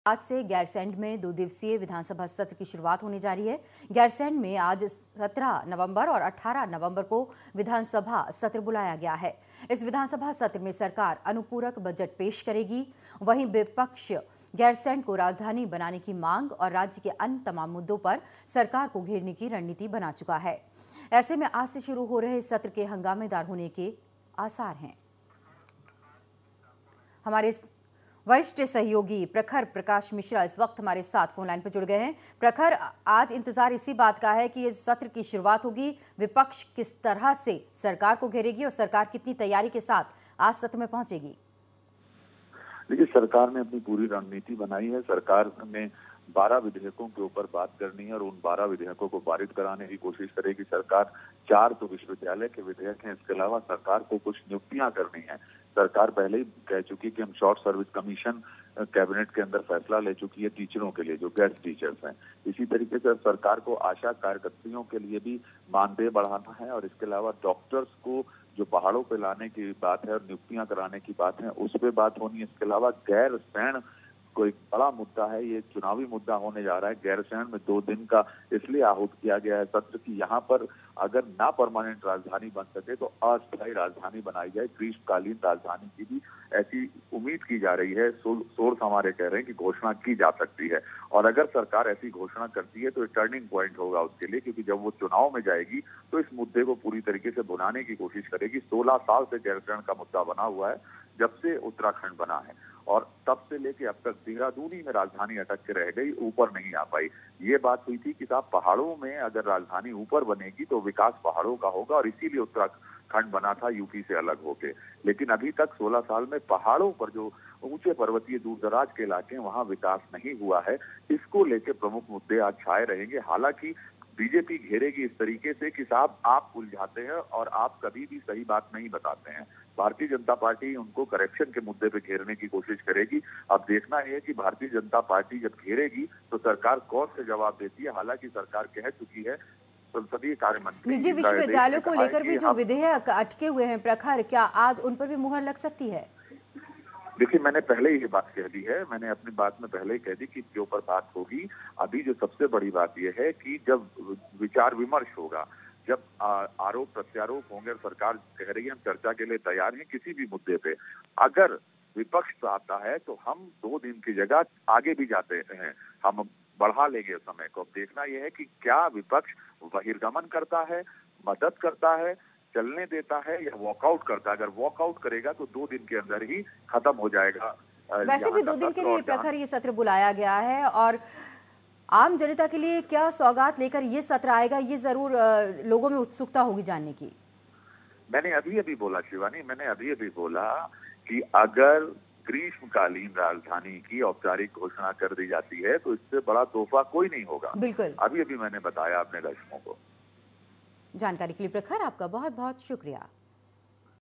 आज से गैरसैंण में 2 दिवसीय विधानसभा सत्र की शुरुआत होने जा रही है। गैरसैंण में आज 17 नवंबर और 18 नवंबर को विधानसभा सत्र बुलाया गया है। इस विधानसभा सत्र में सरकार अनुपूरक बजट पेश करेगी। वहीं विपक्ष गैरसैंण को राजधानी बनाने की मांग और राज्य के अन्य तमाम मुद्दों पर सरकार को घेरने की रणनीति बना चुका है। ऐसे में आज से शुरू हो रहे सत्र के हंगामेदार होने के आसार हैं। हमारे वरिष्ठ सहयोगी प्रखर प्रकाश मिश्रा इस वक्त हमारे साथ फोन लाइन पर जुड़ गए हैं। प्रखर, आज इंतजार इसी बात का है कि इस सत्र की शुरुआत होगी। विपक्ष किस तरह से सरकार को घेरेगी और सरकार कितनी तैयारी के साथ आज सत्र में पहुंचेगी? देखिए, सरकार ने अपनी पूरी रणनीति बनाई है। सरकार ने 12 विधेयकों के ऊपर बात करनी है और उन 12 विधेयकों को पारित कराने की कोशिश करेगी। सरकार 4 तो विश्वविद्यालय के विधेयक हैं, इसके अलावा सरकार को कुछ नियुक्तियां करनी है। सरकार पहले ही कह चुकी कि हम शॉर्ट सर्विस कमीशन कैबिनेट के अंदर फैसला ले चुकी है टीचरों के लिए, जो गेस्ट टीचर्स हैं। इसी तरीके से सरकार को आशा कार्यकर्तियों के लिए भी मानदेय बढ़ाना है और इसके अलावा डॉक्टर्स को जो पहाड़ों पे लाने की बात है और नियुक्तियां कराने की बात है, उस पर बात होनी है। इसके अलावा गैरसैंण को एक बड़ा मुद्दा है, ये चुनावी मुद्दा होने जा रहा है। गैरसैंण में 2 दिन का इसलिए आहूत किया गया है सत्र की यहाँ पर अगर ना परमानेंट राजधानी बन सके तो अस्थायी राजधानी बनाई जाए, ग्रीष्मकालीन राजधानी की भी ऐसी उम्मीद की जा रही है। सोर्स हमारे कह रहे हैं कि घोषणा की जा सकती है और अगर सरकार ऐसी घोषणा करती है तो एक टर्निंग पॉइंट होगा उसके लिए, क्योंकि जब वो चुनाव में जाएगी तो इस मुद्दे को पूरी तरीके से भुनाने की कोशिश करेगी। 16 साल से गैरसैंण का मुद्दा बना हुआ है जब से उत्तराखंड बना है और तब से लेके अब तक देहरादून ही में राजधानी अटक के रह गई, ऊपर नहीं आ पाई। ये बात हुई थी कि साहब पहाड़ों में अगर राजधानी ऊपर बनेगी तो विकास पहाड़ों का होगा और इसीलिए उत्तराखंड बना था यूपी से अलग होके। लेकिन अभी तक 16 साल में पहाड़ों पर जो ऊंचे पर्वतीय दूर दराज के इलाके हैं वहां विकास नहीं हुआ है। इसको लेकर प्रमुख मुद्दे आज छाए रहेंगे। हालांकि बीजेपी घेरेगी इस तरीके से कि साहब आप उलझाते हैं और आप कभी भी सही बात नहीं बताते हैं। भारतीय जनता पार्टी उनको करेक्शन के मुद्दे पे घेरने की कोशिश करेगी। अब देखना है कि भारतीय जनता पार्टी जब घेरेगी तो सरकार कौन से जवाब देती है। हालांकि सरकार कह चुकी है, संसदीय कार्य मंत्री निजी विश्वविद्यालयों को लेकर भी जो विधेयक अटके हुए हैं प्रखर, क्या आज उन पर भी मुहर लग सकती है? देखिए, मैंने पहले ही ये बात कह दी है, मैंने अपनी बात में पहले ही कह दी कि इसके ऊपर बात होगी। अभी जो सबसे बड़ी बात यह है कि जब विचार विमर्श होगा, जब आरोप प्रत्यारोप होंगे, सरकार कह रही है हम चर्चा के लिए तैयार हैं किसी भी मुद्दे पे, अगर विपक्ष आता है तो हम 2 दिन की जगह आगे भी जाते हैं, हम बढ़ा लेंगे समय को। अब देखना यह है कि क्या विपक्ष बहिर्गमन करता है, मदद करता है, चलने देता है या वॉकआउट करता है। अगर वॉकआउट करेगा तो 2 दिन के अंदर ही खत्म हो जाएगा। वैसे भी 2 दिन के लिए प्रखर ये सत्र बुलाया गया है और आम जनता के लिए क्या सौगात लेकर ये सत्र आएगा, ये जरूर लोगों में उत्सुकता होगी जानने की। मैंने अभी बोला शिवानी, मैंने अभी बोला कि अगर ग्रीष्मकालीन राजधानी की औपचारिक घोषणा कर दी जाती है तो इससे बड़ा तोहफा कोई नहीं होगा। बिल्कुल, अभी मैंने बताया अपने दर्शकों को। जानकारी के लिए प्रखर आपका बहुत बहुत शुक्रिया।